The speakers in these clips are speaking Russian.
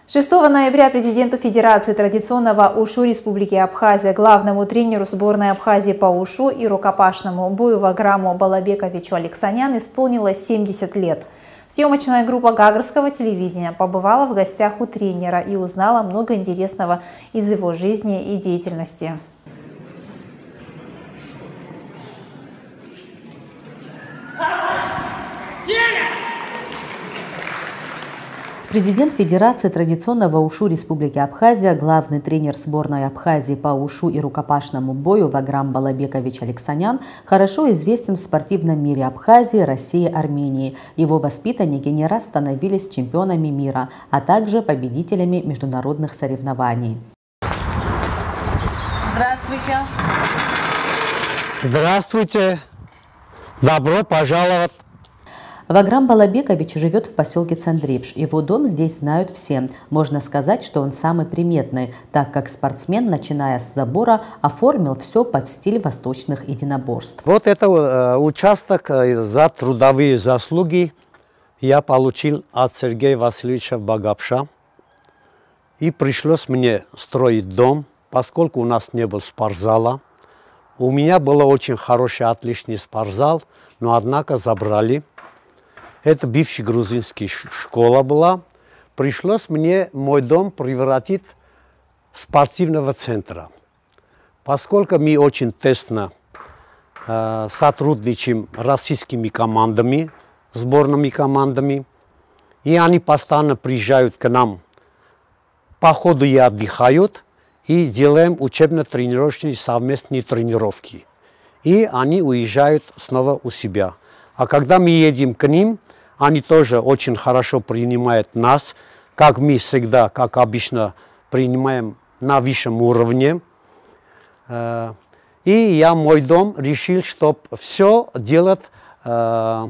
6 ноября президенту Федерации традиционного ушу Республики Абхазия, главному тренеру сборной Абхазии по ушу и рукопашному бою Ваграму Балабековичу Алексанян исполнилось 70 лет. Съемочная группа Гагарского телевидения побывала в гостях у тренера и узнала много интересного из его жизни и деятельности. Президент Федерации традиционного ушу Республики Абхазия, главный тренер сборной Абхазии по ушу и рукопашному бою Ваграм Балабекович Алексанян хорошо известен в спортивном мире Абхазии, России, Армении. Его воспитанники не раз становились чемпионами мира, а также победителями международных соревнований. Здравствуйте. Здравствуйте. Добро пожаловать. Ваграм Балабекович живет в поселке Цандрипш. Его дом здесь знают все. Можно сказать, что он самый приметный, так как спортсмен, начиная с забора, оформил все под стиль восточных единоборств. Вот это участок за трудовые заслуги я получил от Сергея Васильевича Багапша. И пришлось мне строить дом, поскольку у нас не было спортзала. У меня был очень хороший, отличный спортзал, но однако забрали. Это бывшая грузинская школа была. Пришлось мне мой дом превратить в спортивного центра. Поскольку мы очень тесно сотрудничаем с российскими командами, сборными командами, и они постоянно приезжают к нам по ходу и отдыхают, и делаем учебно-тренировочные совместные тренировки. И они уезжают снова у себя. А когда мы едем к ним, они тоже очень хорошо принимают нас, как мы всегда, как обычно, принимаем на высшем уровне. И я мой дом решил, чтобы все делать на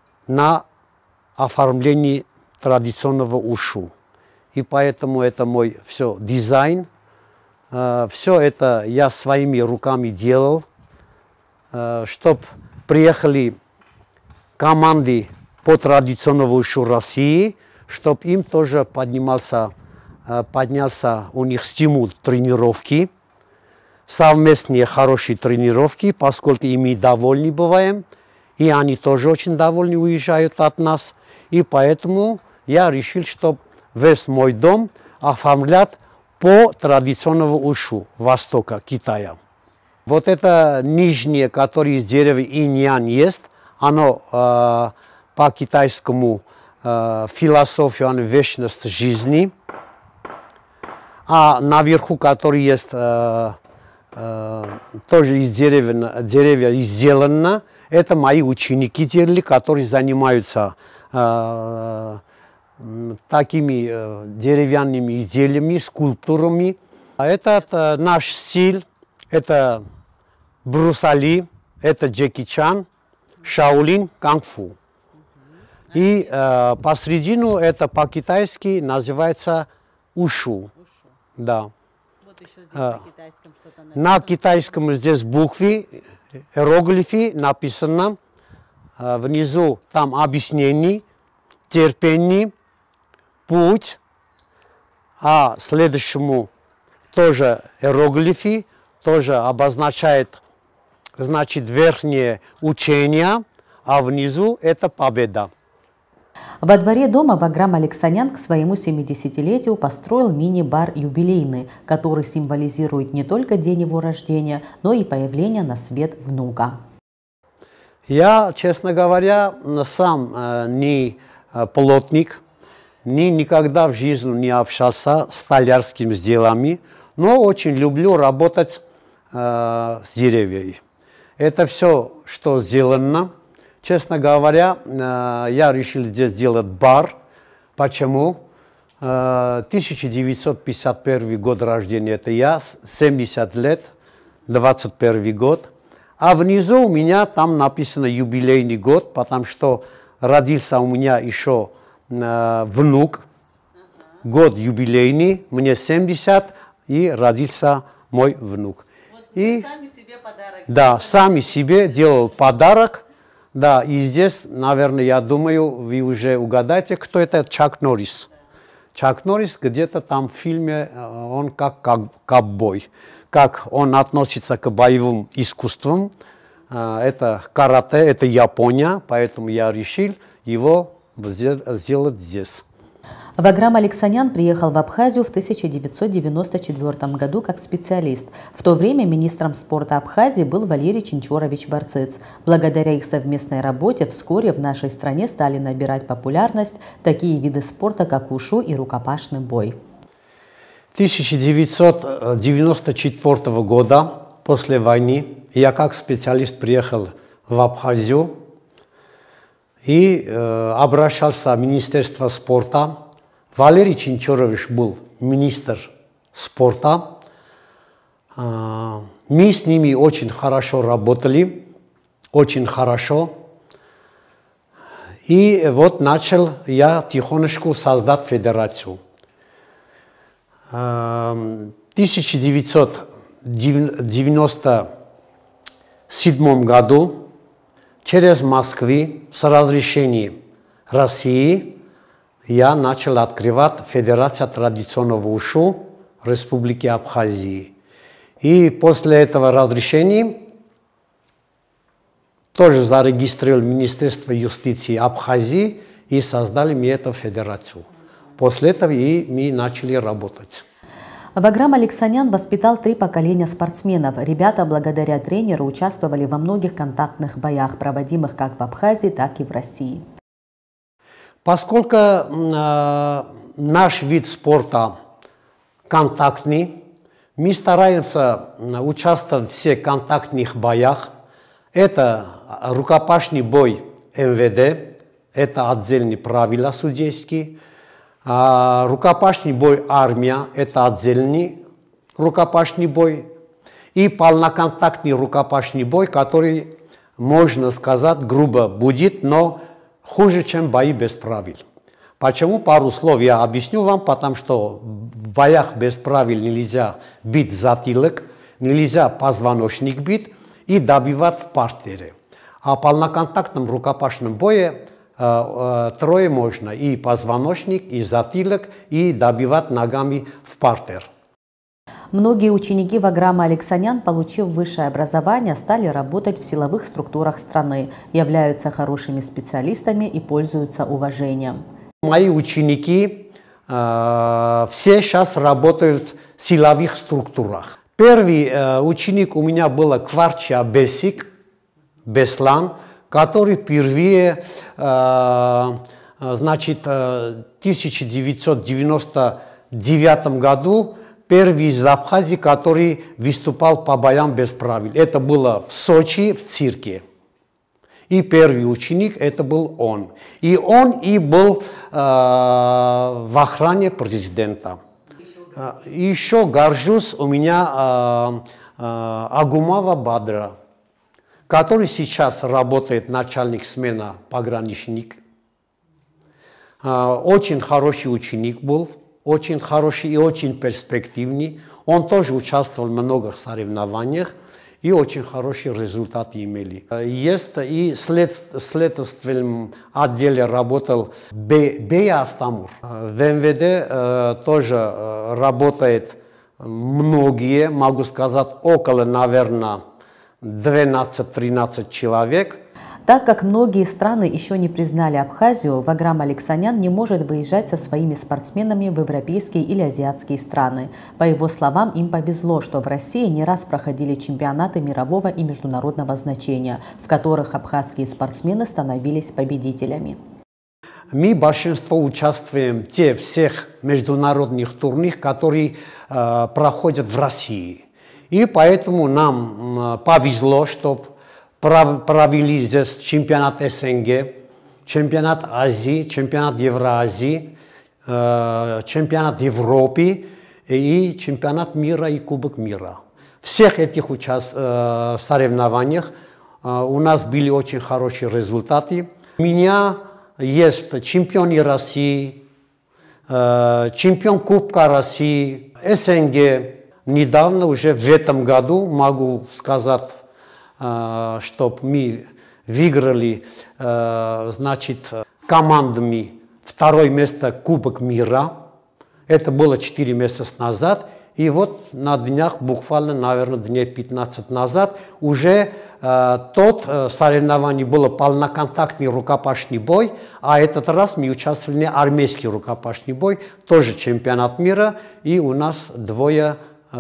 оформлении традиционного ушу. И поэтому это мой все дизайн. Все это я своими руками делал, чтобы приехали команды по традиционному ушу России, чтобы им тоже поднялся у них стимул тренировки, совместные хорошие тренировки, поскольку и мы довольны бываем, и они тоже очень довольны уезжают от нас. И поэтому я решил, чтобы весь мой дом оформлять по традиционному ушу Востока, Китая. Вот это нижнее, которое из дерева инь-янь есть, оно по китайскому философию, оно вечность жизни. А наверху, который есть тоже из деревья сделано, это мои ученики делали, которые занимаются такими деревянными изделиями, скульптурами. Это наш стиль, это Брюс Ли, это Джеки Чан, Шаолин, Кунг-фу. И посредину это по-китайски называется ушу. Да. Вот еще здесь на китайском что-то написано. На китайском здесь буквы, иероглифы написано. Внизу там объяснение, терпение, путь. А следующему тоже иероглифы, тоже обозначает, значит, верхнее учение, а внизу это победа. Во дворе дома Ваграм Алексанян к своему 70-летию построил мини-бар юбилейный, который символизирует не только день его рождения, но и появление на свет внука. Я, честно говоря, сам не плотник, никогда в жизни не общался с столярскими делами, но очень люблю работать с деревьями. Это все, что сделано. Честно говоря, я решил здесь сделать бар. Почему? 1951 год рождения, это я, 70 лет, 21 год. А внизу у меня там написано юбилейный год, потому что родился у меня еще внук, год юбилейный, мне 70, и родился мой внук. Вот И, сами себе подарок. да, сами себе делал подарок. Да, и здесь, наверное, я думаю, вы уже угадаете, кто это Чак Норрис. Чак Норрис где-то там в фильме, он как ковбой, как он относится к боевым искусствам. Это карате, это Япония, поэтому я решил его сделать здесь. Ваграм Алексанян приехал в Абхазию в 1994 году как специалист. В то время министром спорта Абхазии был Валерий Чинчорович Барцыц. Благодаря их совместной работе вскоре в нашей стране стали набирать популярность такие виды спорта, как ушу и рукопашный бой. 1994 года, после войны, я как специалист приехал в Абхазию и обращался в Министерство спорта. Валерий Чинчорович был министр спорта. Мы с ними очень хорошо работали, очень хорошо. И вот начал я тихонечку создать федерацию. В 1997 году через Москву с разрешения России я начал открывать Федерацию традиционного ушу Республики Абхазии. И после этого разрешения тоже зарегистрировал Министерство юстиции Абхазии и создали мы эту федерацию. После этого и мы начали работать. Ваграм Алексанян воспитал 3 поколения спортсменов. Ребята благодаря тренеру участвовали во многих контактных боях, проводимых как в Абхазии, так и в России. Поскольку наш вид спорта контактный, мы стараемся участвовать в всех контактных боях. Это рукопашный бой МВД, это отдельные правила судейские. Рукопашный бой армия, это отдельный рукопашный бой. И полноконтактный рукопашный бой, который, можно сказать, грубо будет, но хуже, чем бои без правил. Почему? Пару слов я объясню вам, потому что в боях без правил нельзя бить затылок, нельзя позвоночник бить и добивать в партере. А в полноконтактном рукопашном бое трое можно: и позвоночник, и затылок, и добивать ногами в партер. Многие ученики Ваграма Алексанян, получив высшее образование, стали работать в силовых структурах страны, являются хорошими специалистами и пользуются уважением. Мои ученики все сейчас работают в силовых структурах. Первый ученик у меня был Кварча Бесик, Беслан, который впервые, значит, в 1999 году первый из Абхазии, который выступал по боям без правил. Это было в Сочи, в цирке. И первый ученик, это был он. И он и был в охране президента. Еще горжусь, у меня Агумова Бадра, который сейчас работает начальник смены пограничник. Очень хороший ученик был, очень хороший и очень перспективный. Он тоже участвовал в многих соревнованиях и очень хорошие результаты имели. Есть и в следственном отделе работал Бея Астамур. В МВД тоже работает многие, могу сказать, около, наверное, 12-13 человек. Так как многие страны еще не признали Абхазию, Ваграм Алексанян не может выезжать со своими спортсменами в европейские или азиатские страны. По его словам, им повезло, что в России не раз проходили чемпионаты мирового и международного значения, в которых абхазские спортсмены становились победителями. Мы большинство участвуем в тех всех международных турнирах, которые проходят в России. И поэтому нам повезло, что провели здесь чемпионат СНГ, чемпионат Азии, чемпионат Евразии, чемпионат Европы и чемпионат мира и Кубок мира. В всех этих соревнованиях у нас были очень хорошие результаты. У меня есть чемпион России, чемпион Кубка России, СНГ. Недавно, уже в этом году, могу сказать, что мы выиграли, значит, командами второе место Кубок мира Это было 4 месяца назад. И вот на днях, буквально, наверное, дней 15 назад, уже тот соревнование было полноконтактный рукопашный бой, а этот раз мы участвовали в армейский рукопашный бой, тоже чемпионат мира, и у нас двое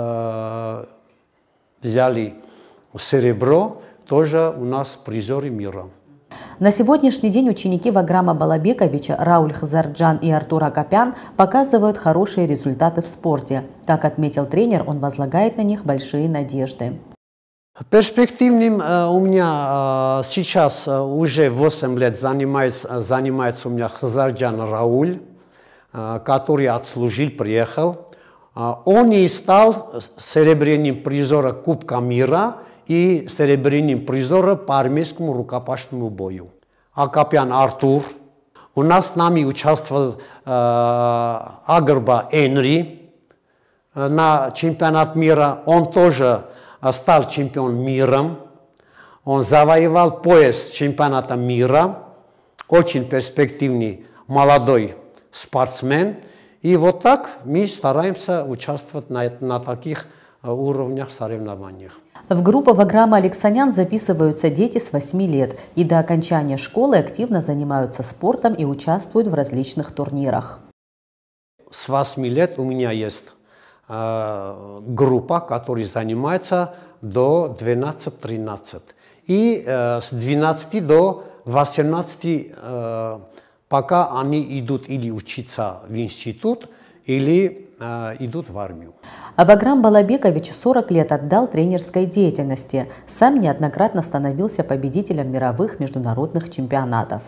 взяли серебро, тоже у нас призеры мира. На сегодняшний день ученики Ваграма Балабековича Рауль Хазарджан и Артур Акопян показывают хорошие результаты в спорте. Как отметил тренер, он возлагает на них большие надежды. Перспективным у меня сейчас уже 8 лет занимается у меня Хазарджан Рауль, который отслужил, приехал. Он и стал серебряным призером Кубка мира и серебряным призером по армейскому рукопашному бою. Акопян Артур. У нас с нами участвовал Агрба Энри на чемпионат мира. Он тоже стал чемпионом мира. Он завоевал пояс чемпионата мира. Очень перспективный молодой спортсмен. И вот так мы стараемся участвовать на таких уровнях соревнованиях. В группу Ваграма Алексанян записываются дети с 8 лет и до окончания школы активно занимаются спортом и участвуют в различных турнирах. С 8 лет у меня есть группа, которая занимается до 12-13. И с 12 до 18, пока они идут или учиться в институт, или идут в армию. А Ваграм Балабекович 40 лет отдал тренерской деятельности. Сам неоднократно становился победителем мировых международных чемпионатов.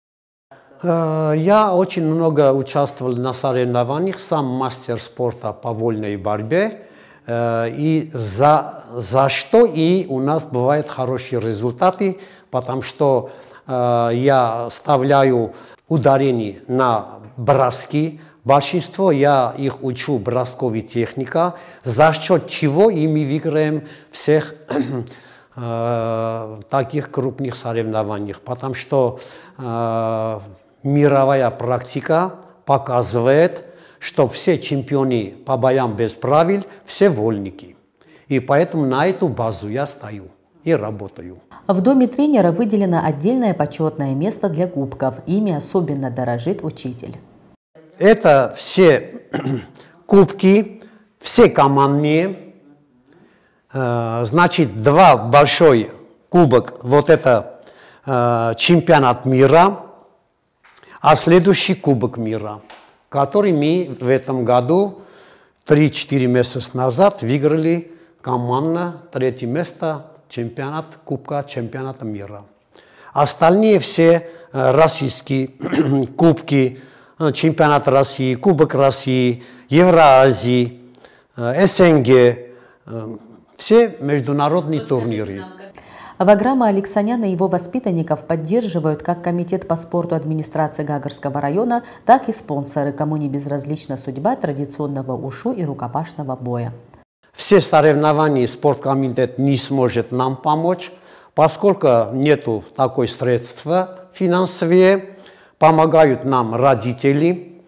Я очень много участвовал на соревнованиях, сам мастер спорта по вольной борьбе. И за что и у нас бывают хорошие результаты, потому что я ставляю ударение на броски. Большинство я их учу бросковой технике, за счет чего и мы выиграем всех таких крупных соревнованиях, потому что мировая практика показывает, что все чемпионы по боям без правил, все вольники. И поэтому на эту базу я стою и работаю. В доме тренера выделено отдельное почетное место для кубков. Ими особенно дорожит учитель. Это все кубки, все командные. Значит, два большой кубок, вот это чемпионат мира, а следующий кубок мира, который мы в этом году 3-4 месяца назад выиграли командно 3-е место кубка чемпионата мира. Остальные все российские кубки, чемпионат России, Кубок России, Евразии, СНГ, все международные турниры. Ваграма Алексаняна и его воспитанников поддерживают как комитет по спорту администрации Гагарского района, так и спонсоры, кому не безразлична судьба традиционного ушу и рукопашного боя. Все соревнования спорткомитет не сможет нам помочь, поскольку нету такой средства финансовые. Помогают нам родители,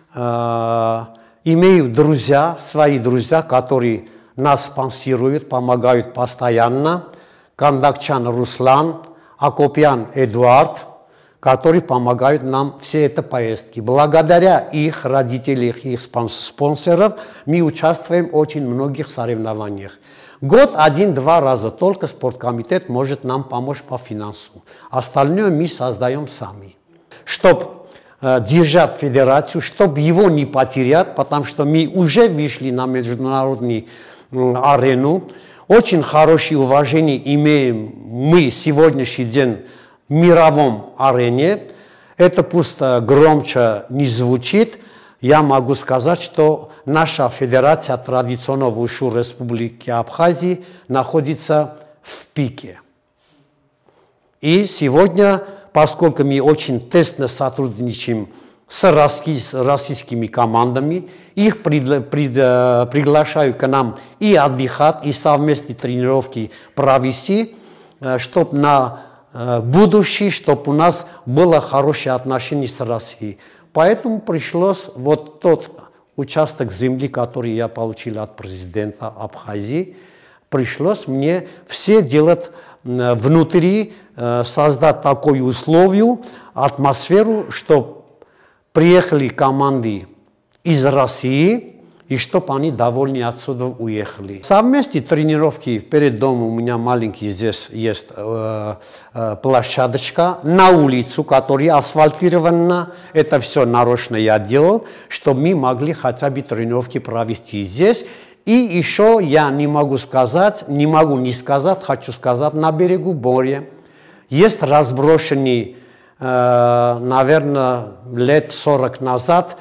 имеют друзья, свои друзья, которые нас спонсируют, помогают постоянно. Кандакчан Руслан, Акопян Эдуард, которые помогают нам все это поездки. Благодаря их родителям, их спонсоров мы участвуем в очень многих соревнованиях. Год 1-2 раза только спорткомитет может нам помочь по финансу. Остальное мы создаем сами. Чтобы держать федерацию, чтобы его не потерять, потому что мы уже вышли на международную арену. Очень хорошее уважение имеем мы сегодняшний день в мировом арене. Это пусть громче не звучит. Я могу сказать, что наша федерация традиционного ушу Республики Абхазии находится в пике. И сегодня, поскольку мы очень тесно сотрудничаем с российскими командами, их приглашаю к нам и отдыхать, и совместные тренировки провести, чтобы на будущее, чтобы у нас было хорошее отношение с Россией. Поэтому пришлось вот тот участок земли, который я получил от президента Абхазии, пришлось мне все делать внутри, создать такую условию, атмосферу, чтобы приехали команды из России, и чтобы они довольны отсюда уехали. Совместные тренировки перед домом, у меня маленький здесь есть площадочка на улицу, которая асфальтирована. Это все нарочно я делал, чтобы мы могли хотя бы тренировки провести здесь. И еще я не могу не сказать, хочу сказать, на берегу моря есть разброшенный, наверное, лет 40 назад,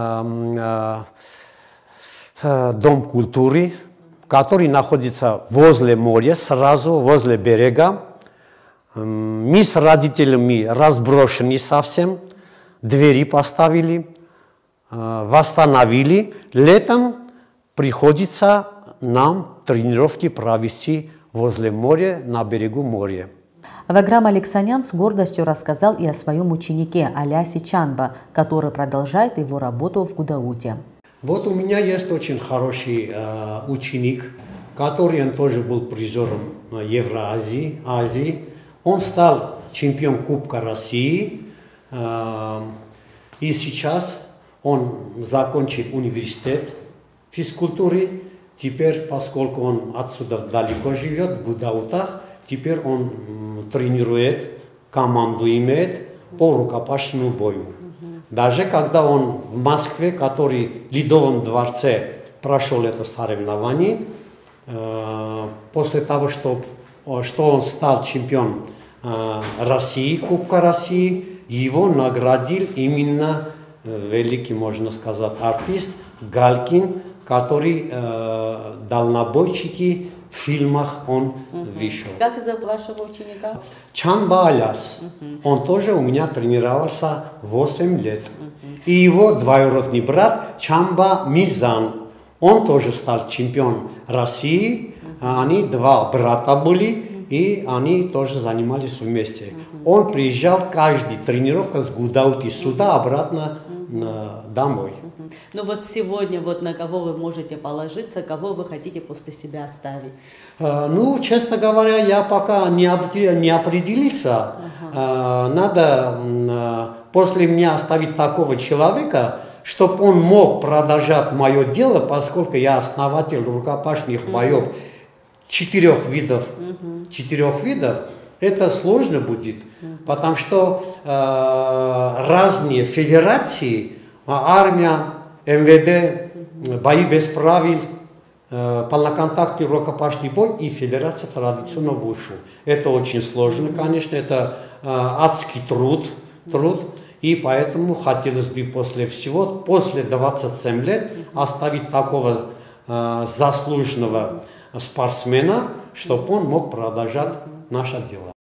Дом культуры, который находится возле моря, сразу возле берега. Мы с родителями разброшены совсем, двери поставили, восстановили. Летом приходится нам тренировки провести возле моря, на берегу моря. Ваграм Алексанян с гордостью рассказал и о своем ученике Алясе Чанба, который продолжает его работу в Гудауте. Вот у меня есть очень хороший ученик, который он тоже был призером Евразии. Он стал чемпионом Кубка России. И сейчас он закончил университет физкультуры. Теперь, поскольку он отсюда далеко живет, в Гудаутах, теперь он тренирует, команду имеет по рукопашному бою. Даже когда он в Москве, который в Ледовом дворце прошел это соревнование, после того, что он стал чемпионом России, Кубка России, его наградил именно великий, можно сказать, артист Галкин, который дальнобойщики в фильмах он вышел. Как зовут вашего ученика? Чанба Аляс. Он тоже у меня тренировался 8 лет. И его двоюродный брат Чанба Мизан. Он тоже стал чемпионом России. Они два брата были, и они тоже занимались вместе. Он приезжал каждый тренировка с Гудаути сюда, обратно домой. Ну вот сегодня, вот на кого вы можете положиться, кого вы хотите после себя оставить? Ну, честно говоря, я пока не определился. Надо после меня оставить такого человека, чтобы он мог продолжать мое дело, поскольку я основатель рукопашных боев 4 видов. 4 видов. Это сложно будет, потому что разные федерации, армия, МВД, бои без правил, полноконтактный рукопашный бой и федерация традиционного вушу. Это очень сложно, конечно, это адский труд, и поэтому хотелось бы после 27 лет оставить такого заслуженного спортсмена, чтобы он мог продолжать наше дело.